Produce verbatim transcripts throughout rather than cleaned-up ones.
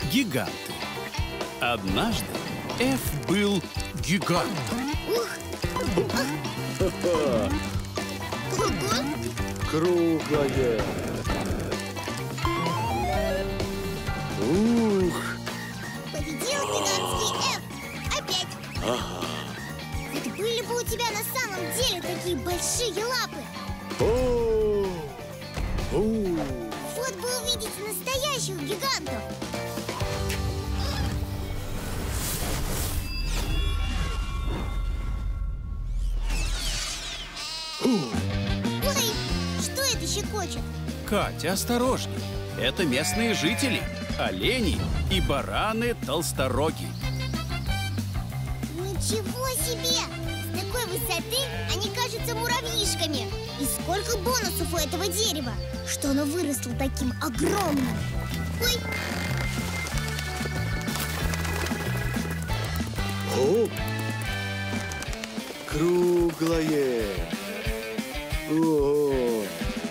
Гиганты. Однажды Эф был гигантом. Круглое. Ух! Победил гигантский Эф. Опять. Ага. Вот были бы у тебя на самом деле такие большие лапы. О! О! Вот бы увидеть настоящих гигантов. Ой, что это щекочет? Катя, осторожней. Это местные жители. Олени и бараны-толстороги. Ничего себе! С такой высоты они кажутся муравьишками. И сколько бонусов у этого дерева, что оно выросло таким огромным. Ой! О! Круглое. О!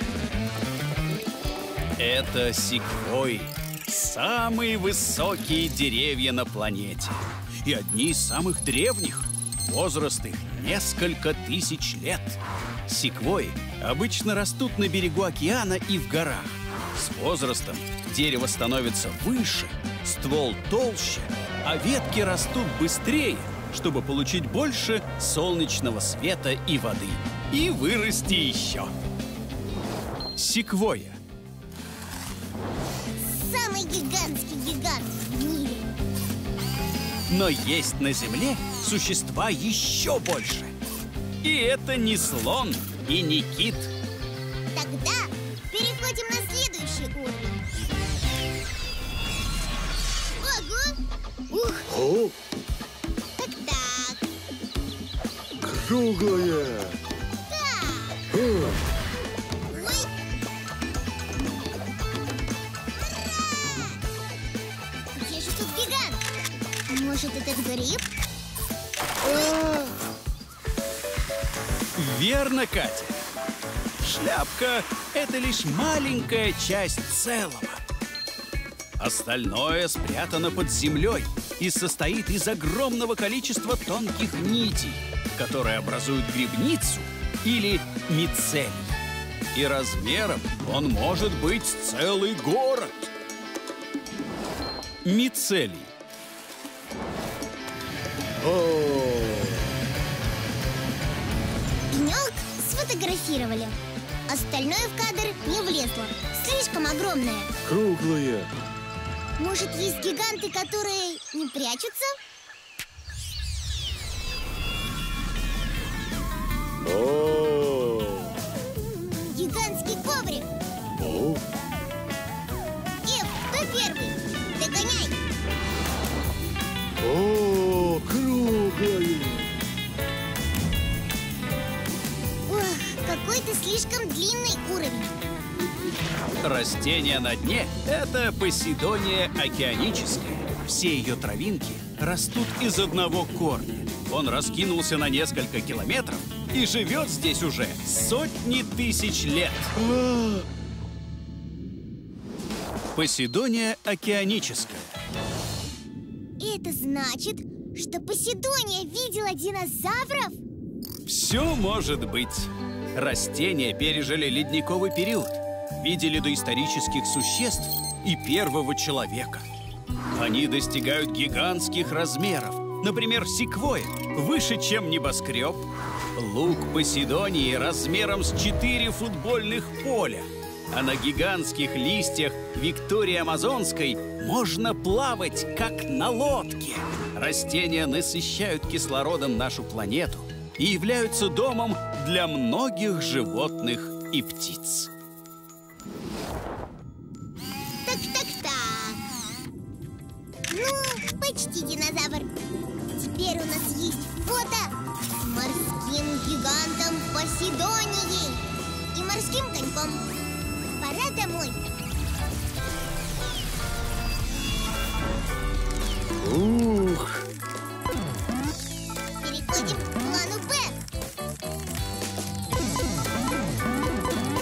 Это секвойи. Самые высокие деревья на планете. И одни из самых древних. Возраст их несколько тысяч лет. Секвойи обычно растут на берегу океана и в горах. С возрастом дерево становится выше, ствол толще, а ветки растут быстрее, чтобы получить больше солнечного света и воды. И вырасти еще. Секвойя. Самый гигантский гигант в мире. Но есть на Земле существа еще больше. И это не слон и не кит. Тогда переходим на следующий уровень. Ого! Ух! О! Так-так. Круглое. Так. О! Ой! Где же тут гигант? Может, этот гриб? А! Верно, Катя. Шляпка – это лишь маленькая часть целого. Остальное спрятано под землей и состоит из огромного количества тонких нитей, которые образуют грибницу или мицелий. И размером он может быть целый город. Мицелий. О! Пенек сфотографировали. Остальное в кадр не влезло. Слишком огромное. Круглое. Может, есть гиганты, которые не прячутся? О! Гигантский коврик. О! Эф, кто первый? Догоняй. О! Круглое. Ох, какой-то слишком длинный уровень. Растение на дне – это Посейдония океаническая. Все ее травинки растут из одного корня. Он раскинулся на несколько километров и живет здесь уже сотни тысяч лет. А! Посейдония океаническая. Это значит, что Посейдония видела динозавров? Все может быть. Растения пережили ледниковый период, видели доисторических существ и первого человека. Они достигают гигантских размеров. Например, секвойя выше, чем небоскреб. Лук Посейдонии размером с четыре футбольных поля. А на гигантских листьях Виктории Амазонской можно плавать, как на лодке. Растения насыщают кислородом нашу планету и являются домом для многих животных и птиц. Так-так-так. Ну, почти динозавр. Теперь у нас есть фото с морским гигантом Посейдонии и морским коньком. Пора домой. Ух! Переходим к плану Б.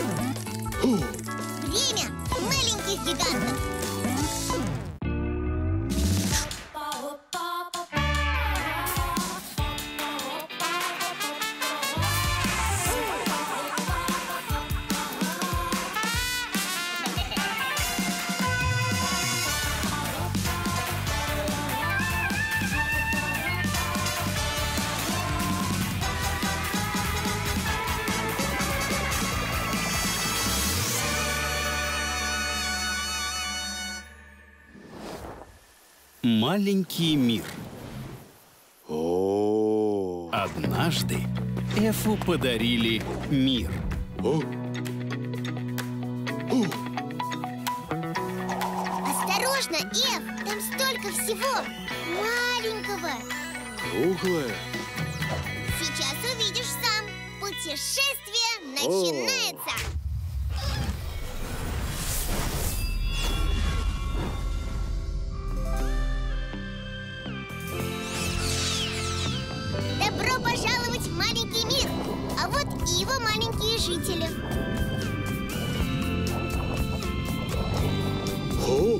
Время маленьких гигантов. Маленький мир. О. Однажды Эфу подарили мир. О. О. Осторожно, Эф! Там столько всего маленького. Круглое. Сейчас увидишь сам. Путешествие начинается. Добро пожаловать в маленький мир. А вот и его маленькие жители. О.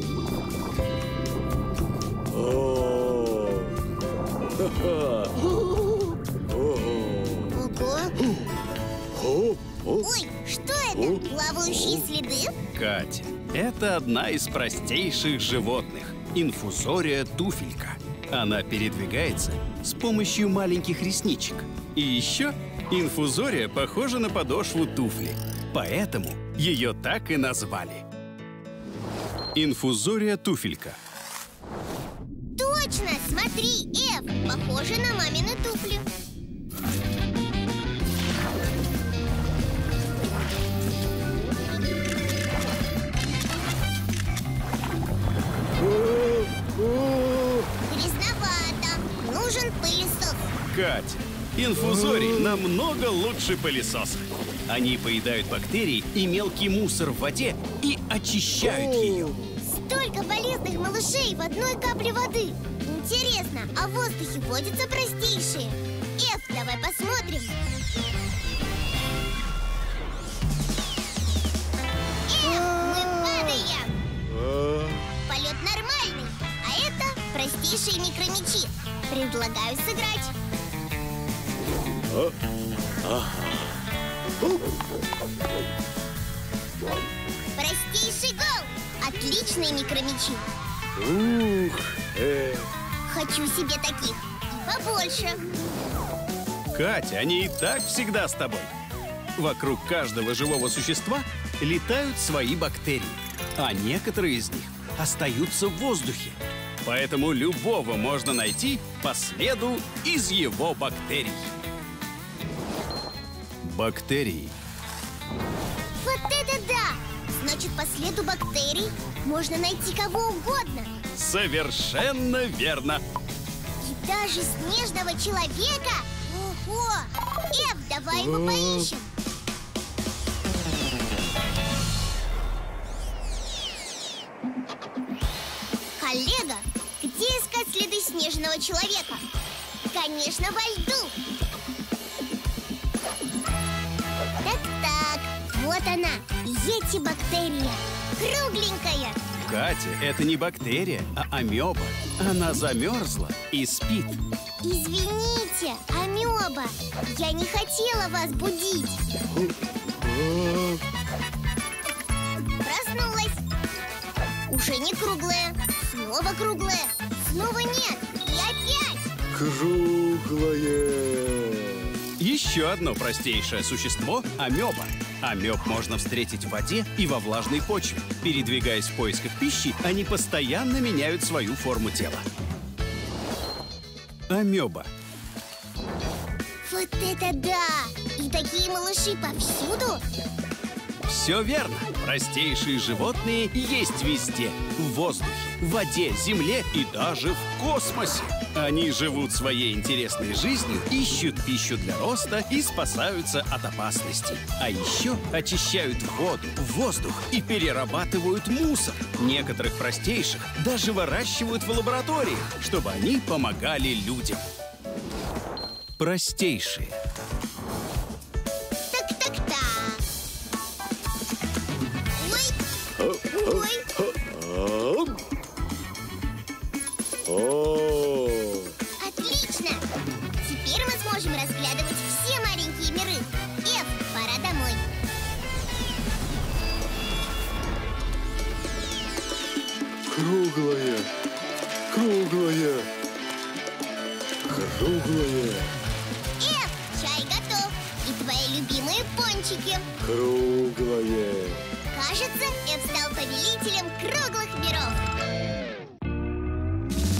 О. Ха-ха. Ого. Ого! О. О. Ой, что это? Плавающие следы? Катя, это одна из простейших животных – инфузория туфелька. Она передвигается с помощью маленьких ресничек. И еще инфузория похожа на подошву туфли, поэтому ее так и назвали. Инфузория туфелька. Точно! Смотри, Эф, похоже на мамины туфли. Грязновато. Нужен пылесос. Катя, инфузории намного лучше пылесоса. Они поедают бактерии и мелкий мусор в воде и очищают ее. Столько полезных малышей в одной капле воды. Интересно, а в воздухе водятся простейшие? Эф, давай посмотрим. Эф, мы падаем. А. Полет нормальный, а это простейшие микромячи. Предлагаю сыграть. А. Ага. О. Простейший гол. Отличные микромячи. Ух. Э. Хочу себе таких. И побольше. Катя, они и так всегда с тобой. Вокруг каждого живого существа летают свои бактерии, а некоторые из них остаются в воздухе. Поэтому любого можно найти по следу из его бактерий. Бактерии. Вот это да! Значит, по следу бактерий можно найти кого угодно. Совершенно верно. И даже снежного человека? Ого! Эф, давай его поищем. Коллега, где искать следы снежного человека? Конечно, во льду. Так-так, вот она, йети-бактерия. Кругленькая. Катя, это не бактерия, а амеба. Она замерзла и спит. Извините, амеба, я не хотела вас будить. А. Проснулась. Уже не круглая. Снова круглая. Снова нет. И опять. Круглое. Еще одно простейшее существо – амеба. Амеб можно встретить в воде и во влажной почве. Передвигаясь в поисках пищи, они постоянно меняют свою форму тела. Амеба. Вот это да! И такие малыши повсюду? Все верно. Простейшие животные есть везде. В воздухе, в воде, земле и даже в космосе. Они живут своей интересной жизнью, ищут пищу для роста и спасаются от опасностей. А еще очищают воду, воздух и перерабатывают мусор. Некоторых простейших даже выращивают в лабораториях, чтобы они помогали людям. Простейшие. Так-так-так. Ой, ой. А. О. Отлично! Теперь мы сможем разглядывать все маленькие миры. Эф, пора домой. Круглое. Круглое. Круглое. Эф, чай готов. И твои любимые пончики. Круглое. Кажется, Эф стал повелителем круглых миров.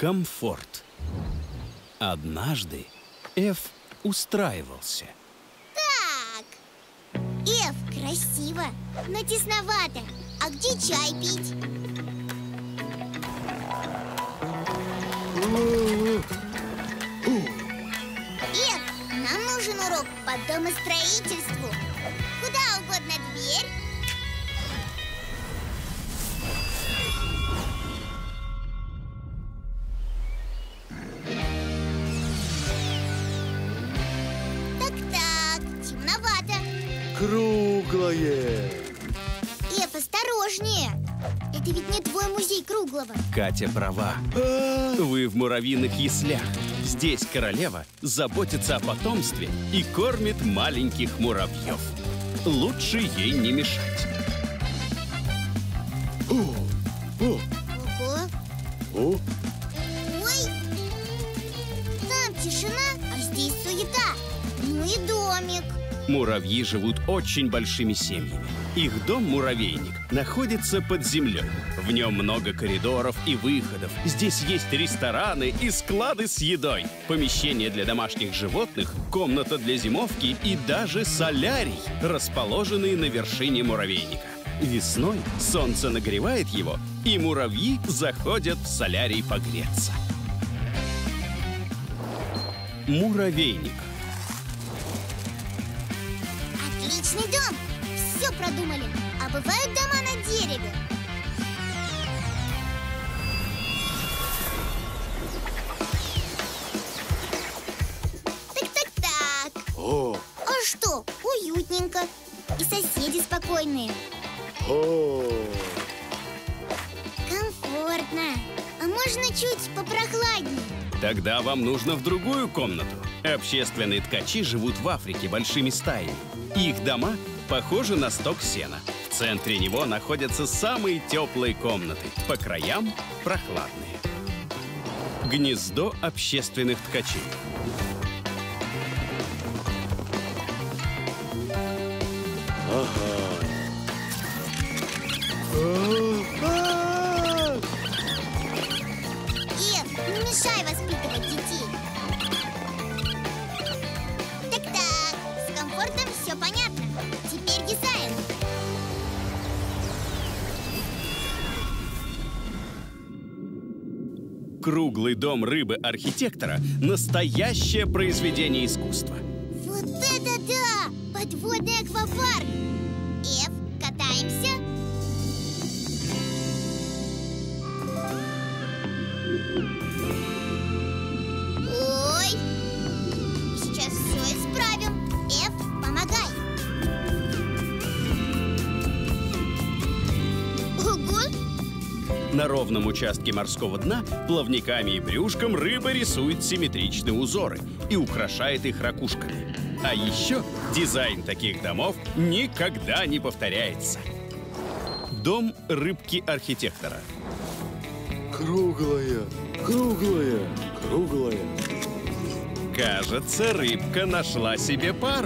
Комфорт. Однажды Эф устраивался. Так. Эф, красиво, но тесновато. А где чай пить? Эф, нам нужен урок по домостроительству. Куда угодно дверь. Так-так, темновато. Круглое. Эф, осторожнее. Это ведь не твой музей круглого. Катя права. Вы в муравьиных яслях. Здесь королева заботится о потомстве и кормит маленьких муравьев. Лучше ей не мешать. О, о, Ого. о. Ой. Там тишина, а здесь суета. Ну и домик. Муравьи живут очень большими семьями. Их дом-муравейник находится под землей. В нем много коридоров и выходов. Здесь есть рестораны и склады с едой, помещения для домашних животных, комната для зимовки и даже солярий, расположенный на вершине муравейника. Весной солнце нагревает его, и муравьи заходят в солярий погреться. Муравейник. Отличный дом. Все продумали. А бывают дома на дереве. Так-так-так. О, А что? Уютненько. И соседи спокойные. о. Комфортно. А можно чуть попрохладнее? Тогда вам нужно в другую комнату. Общественные ткачи живут в Африке большими стаями. Их дома похожи на сток сена. В центре него находятся самые теплые комнаты, по краям прохладные. Гнездо общественных ткачей. Ага. А-а-а! Эф, не мешай воспитывать детей. Так-так, с комфортом все понятно. Теперь дизайн. Круглый дом рыбы-архитектора – настоящее произведение искусства. Вот это да! Подводный аквапарк. Эф, катаемся? Ой! Сейчас все исправим. Эф, помогай. Ого! На ровном участке морского дна плавниками и брюшком рыба рисует симметричные узоры и украшает их ракушками. А еще дизайн таких домов никогда не повторяется. Дом рыбки-архитектора. Круглое, круглое, круглое. Кажется, рыбка нашла себе пару.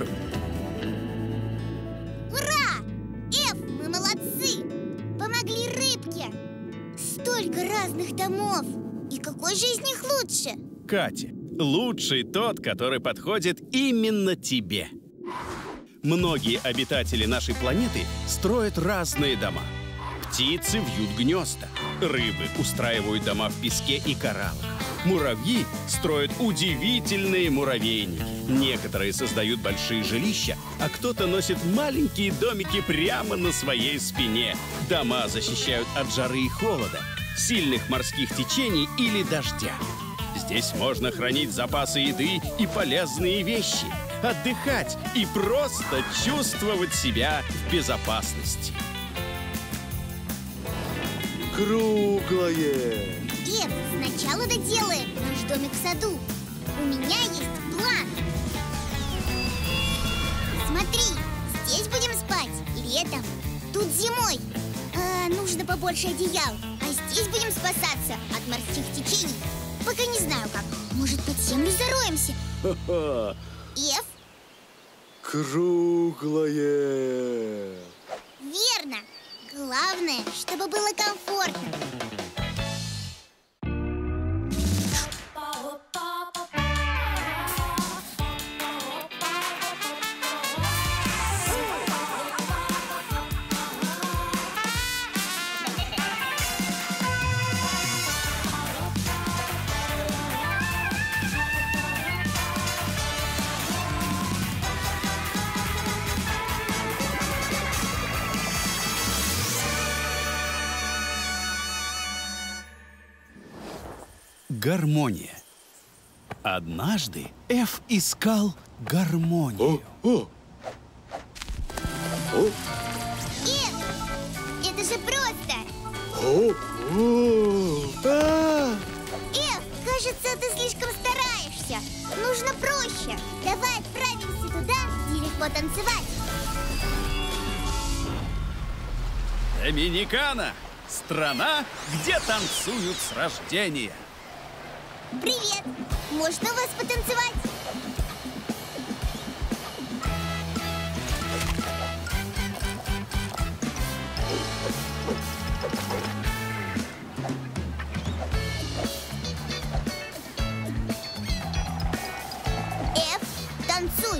Ура! Эф, мы молодцы! Помогли рыбке! Столько разных домов! И какой же из них лучше? Катя, лучший тот, который подходит именно тебе. Многие обитатели нашей планеты строят разные дома. Птицы вьют гнезда, рыбы устраивают дома в песке и кораллах. Муравьи строят удивительные муравейники. Некоторые создают большие жилища, а кто-то носит маленькие домики прямо на своей спине. Дома защищают от жары и холода, сильных морских течений или дождя. Здесь можно хранить запасы еды и полезные вещи, отдыхать и просто чувствовать себя в безопасности. Круглое. Эф, сначала доделаем наш домик в саду. У меня есть план. Смотри, здесь будем спать летом, тут зимой. А, нужно побольше одеял. А здесь будем спасаться от морских течений. Пока не знаю как. Может, под землю зароемся? Ха-ха. Эф, Круглое. верно. Главное, чтобы было комфортно. Гармония. Однажды Эф искал гармонию. О, о. О, Эф, это же просто! о, о. А, Эф, кажется, ты слишком стараешься. Нужно проще. Давай отправимся туда, где легко танцевать. Доминикана – страна, где танцуют с рождения. Привет! Можно у вас потанцевать? Эф, танцуй!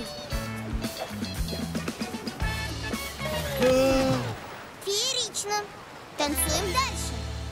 а. Феерично! Танцуем дальше.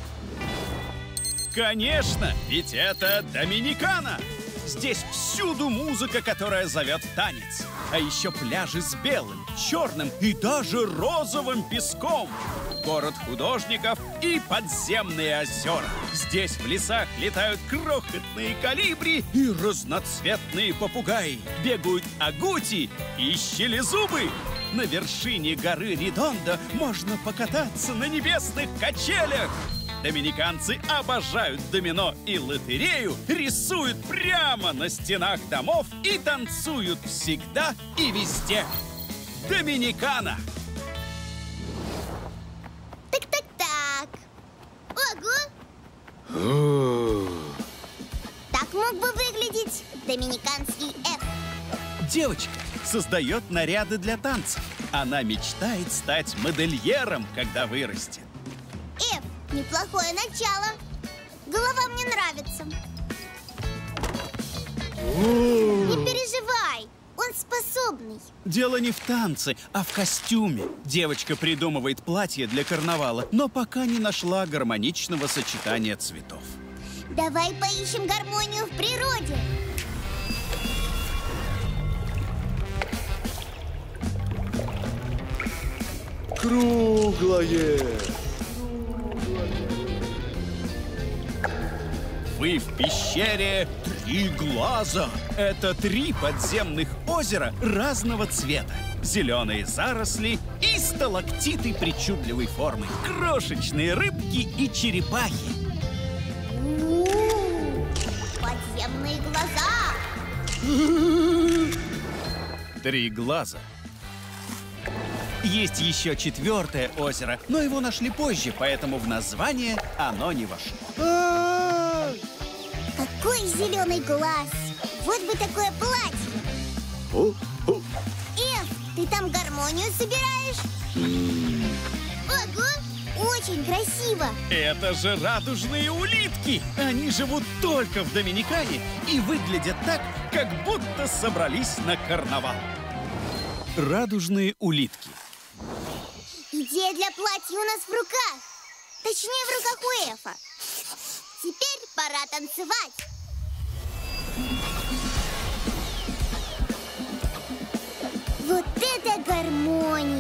Конечно, ведь это Доминикана. Здесь всюду музыка, которая зовет в танец. А еще пляжи с белым, черным и даже розовым песком. Город художников и подземные озера. Здесь в лесах летают крохотные колибри и разноцветные попугаи. Бегают агути и щелезубы. На вершине горы Редондо можно покататься на небесных качелях. Доминиканцы обожают домино и лотерею, рисуют прямо на стенах домов и танцуют всегда и везде. Доминикана! Так-так-так. Ого! О. Так мог бы выглядеть доминиканский Эф. Девочка создает наряды для танцев. Она мечтает стать модельером, когда вырастет. Эф, неплохое начало. Голова мне нравится. Не переживай, он способный. Дело не в танце, а в костюме. Девочка придумывает платье для карнавала, но пока не нашла гармоничного сочетания цветов. Давай поищем гармонию в природе. Круглое. Вы в пещере Три Глаза. Это три подземных озера разного цвета. Зеленые заросли и сталактиты причудливой формы. Крошечные рыбки и черепахи. У-у-у, подземные глаза. Три Глаза. Есть еще четвертое озеро, но его нашли позже, поэтому в название оно не вошло. А, Какой зеленый глаз. Вот бы такое платье. о, о. Эф, ты там гармонию собираешь? Ого, очень красиво. Это же радужные улитки! Они живут только в Доминикане и выглядят так, как будто собрались на карнавал. Радужные улитки. Идея для платья у нас в руках. Точнее, в руках у Эфа. Теперь пора танцевать. Вот это гармония!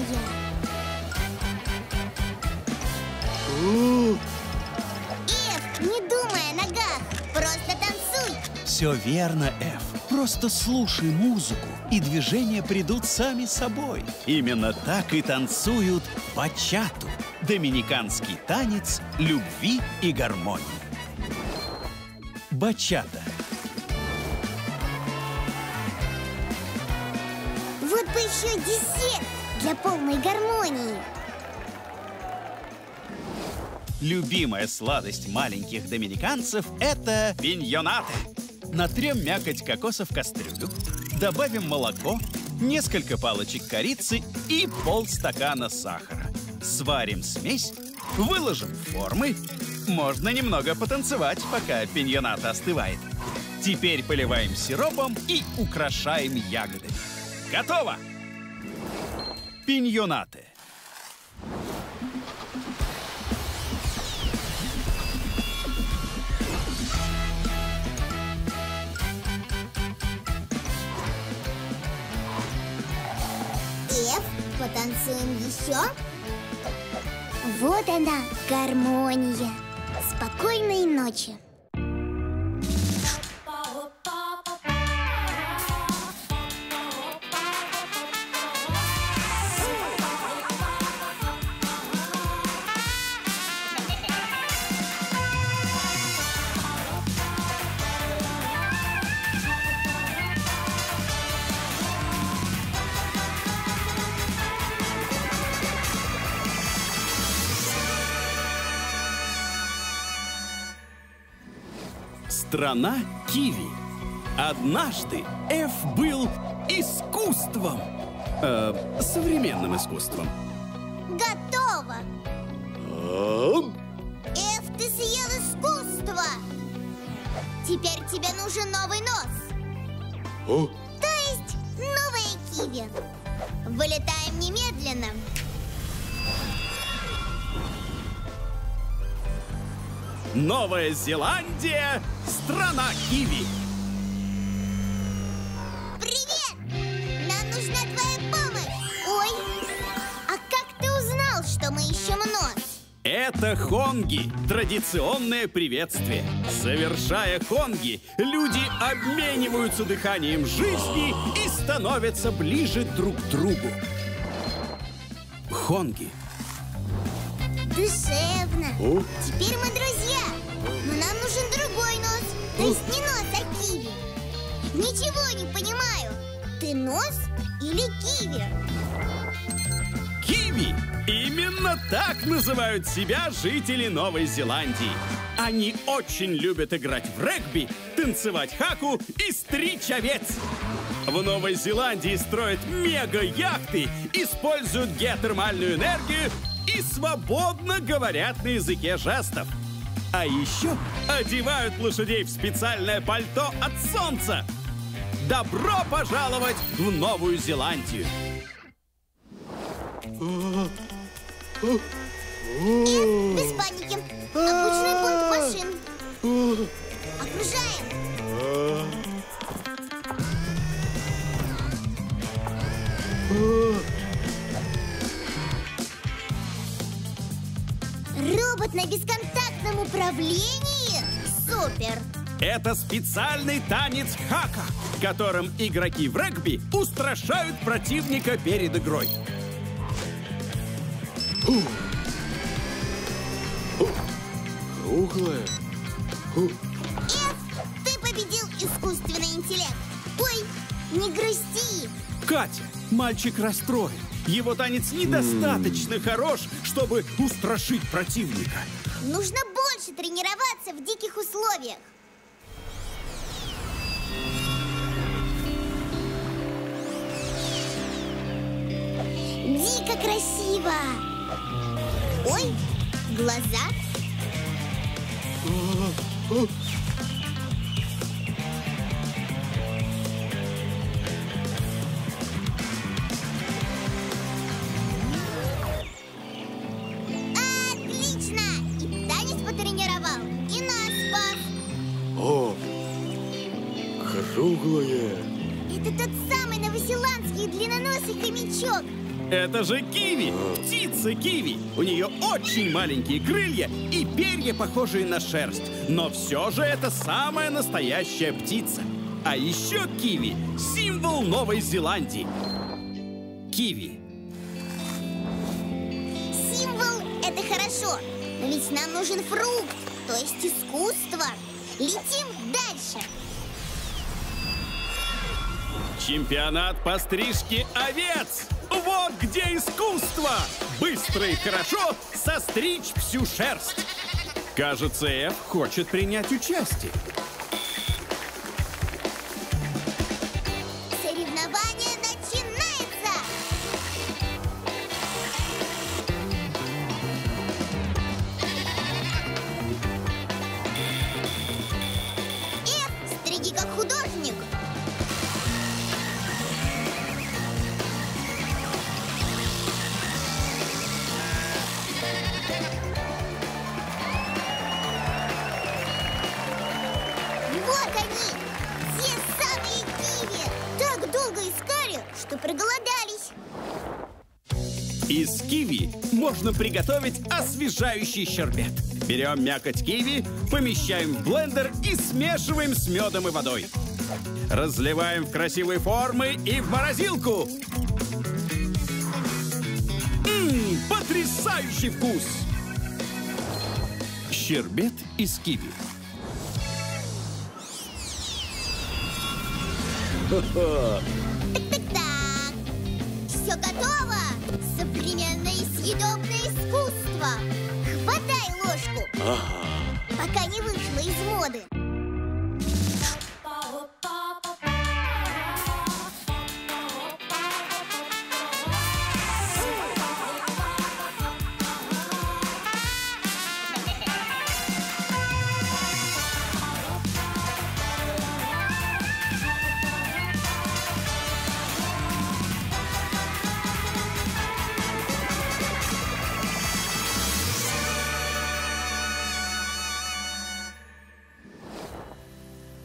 О, Эф, не думай о ногах, просто танцуй. Все верно, Эф. Просто слушай музыку, и движения придут сами собой. Именно так и танцуют бачату. Доминиканский танец любви и гармонии. Бачата. Вот бы еще десерт для полной гармонии. Любимая сладость маленьких доминиканцев – это пиньонаты. Натрем мякоть кокоса в кастрюлю, добавим молоко, несколько палочек корицы и полстакана сахара. Сварим смесь, выложим в формы. Можно немного потанцевать, пока пиньоната остывает. Теперь поливаем сиропом и украшаем ягодами. Готово! Пиньонаты. Эф, потанцуем еще. Вот она, гармония. Спокойной ночи. Страна киви. Однажды Эф был искусством. Э, современным искусством. Готово! Ам. Эф, ты съел искусство! Теперь тебе нужен новый нос. О, То есть новая киви. Вылетаем немедленно. Новая Зеландия. Страна киви. Привет! Нам нужна твоя помощь. Ой, а как ты узнал, что мы ищем нос? Это хонги. Традиционное приветствие. Совершая хонги, люди обмениваются дыханием жизни и становятся ближе друг к другу. Хонги. Душевно. О. Теперь мы друзья. Но нам нужен другой нос. То есть не нос, а киви. Ничего не понимаю. Ты нос или киви? Киви. Именно так называют себя жители Новой Зеландии. Они очень любят играть в регби, танцевать хаку и стричь овец. В Новой Зеландии строят мега-яхты, используют геотермальную энергию и свободно говорят на языке жестов. А еще одевают лошадей в специальное пальто от солнца. Добро пожаловать в Новую Зеландию! Эф, без паники. Обычный пункт машин. Окружаем. Робот на бесконтактном управлении? Супер! Это специальный танец хака, которым игроки в регби устрашают противника перед игрой. круглая. Эф, ты победил искусственный интеллект. Ой, не грусти. Катя, мальчик расстроен. Его танец недостаточно хорош, чтобы устрашить противника. Нужно больше тренироваться в диких условиях. Дико красиво. Ой, глаза. Отлично! И танец потренировал, и нас спас. О, круглая. Это тот самый новозеландский длинноносый хомячок. Это же киви, птица киви. У нее очень маленькие крылья и перья, похожие на шерсть. Но все же это самая настоящая птица. А еще киви – символ Новой Зеландии. Киви. Символ – это хорошо, но ведь нам нужен фрукт, то есть искусство. Летим дальше. Чемпионат по стрижке овец. Вот где искусство! Быстро и хорошо состричь всю шерсть. Кажется, Эф хочет принять участие. Соревнование начинается! Эф, стриги как художник. Вот они! Те самые киви! Так долго искали, что проголодались. Из киви можно приготовить освежающий щербет. Берем мякоть киви, помещаем в блендер и смешиваем с медом и водой. Разливаем в красивые формы и в морозилку. Ммм, потрясающий вкус! Щербет из киви. Так-так-так. Все готово. Современное съедобное искусство. Хватай ложку. Ага. Пока не вышло из моды.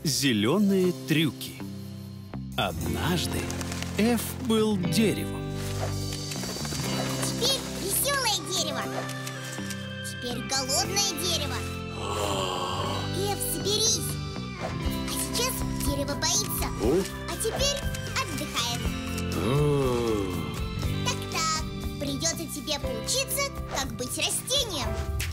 Зеленые трюки. Однажды Эф был деревом. Теперь веселое дерево. Теперь голодное дерево. Эф, соберись. А сейчас дерево боится. О? А теперь отдыхает. А. Так-так, придется тебе поучиться, как быть растением.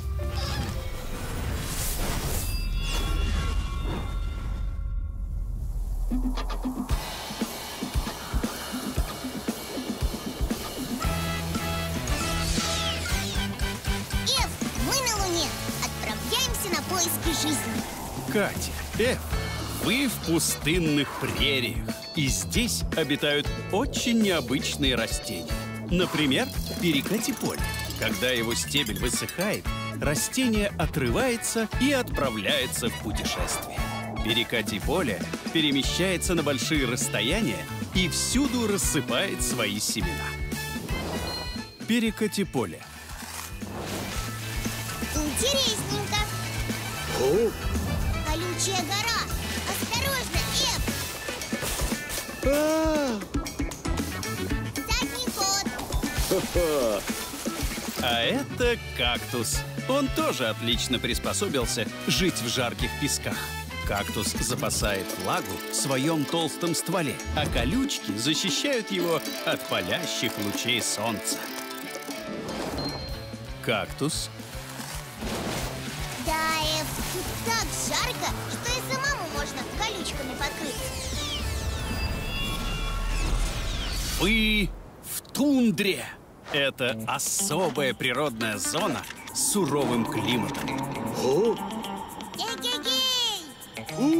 Эф, мы на Луне. Отправляемся на поиски жизни. Катя, Эф, вы в пустынных прериях. И здесь обитают очень необычные растения. Например, перекати-поле. Когда его стебель высыхает, растение отрывается и отправляется в путешествие. Перекати-поле перемещается на большие расстояния и всюду рассыпает свои семена. Перекати-поле. Интересненько. О? Колючая гора. Осторожно, Эф. А. Задний ход. Ха-ха. А это кактус. Он тоже отлично приспособился жить в жарких песках. Кактус запасает влагу в своем толстом стволе, а колючки защищают его от палящих лучей солнца. Кактус. Да, Эф, тут так жарко, что и самому можно колючками покрыться. Вы в тундре. Это особая природная зона с суровым климатом. О? Эгегей! У.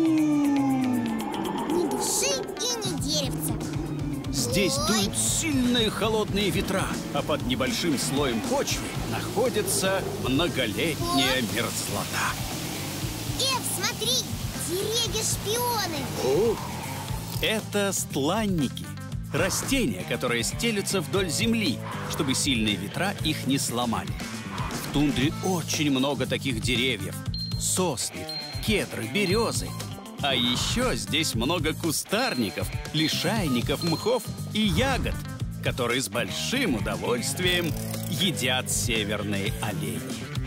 Ни души и ни деревца. Здесь Ой. дуют сильные холодные ветра, а под небольшим слоем почвы находится многолетняя мерзлота. Эф, смотри, деревья-шпионы. О? Это стланники. Растения, которые стелются вдоль земли, чтобы сильные ветра их не сломали. В тундре очень много таких деревьев. Сосны, кедры, березы. А еще здесь много кустарников, лишайников, мхов и ягод, которые с большим удовольствием едят северные олени.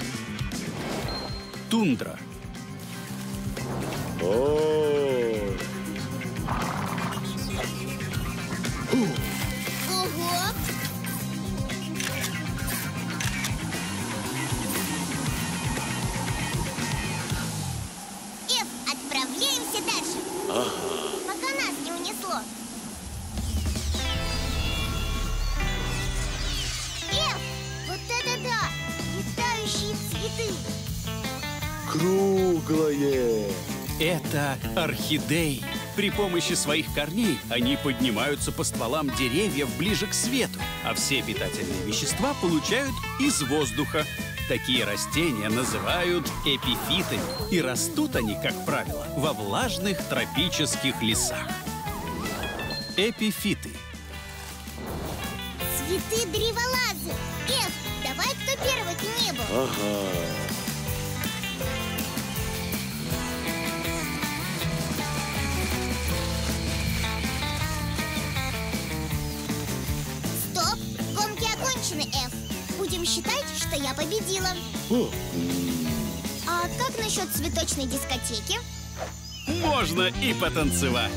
Тундра. О. Ого! Эф, отправляемся дальше. Пока нас не унесло. Эф, вот это да! Летающие цветы. Круглое. Это орхидеи. При помощи своих корней они поднимаются по стволам деревьев ближе к свету, а все питательные вещества получают из воздуха. Такие растения называют эпифитами, и растут они, как правило, во влажных тропических лесах. Эпифиты. Цветы древолазы. Эф, давай кто первый к небу. Ага. Стоп, гонки окончены, Эф. Будем считать, что я победила. О. А как насчет цветочной дискотеки? Можно и потанцевать.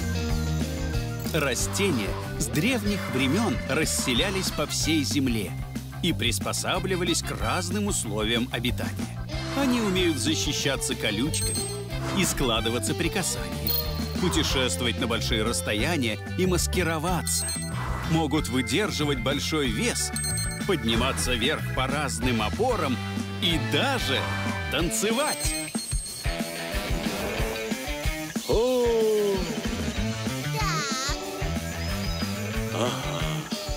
Растения с древних времен расселялись по всей земле и приспосабливались к разным условиям обитания. Они умеют защищаться колючками и складываться при касании, путешествовать на большие расстояния и маскироваться. Могут выдерживать большой вес, подниматься вверх по разным опорам и даже танцевать. О. Так. Ага.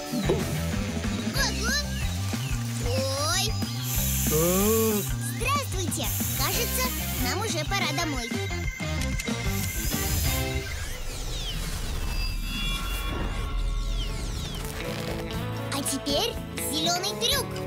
Ого. Ой. А. Здравствуйте. Кажется, нам уже пора домой. А теперь зеленый трюк.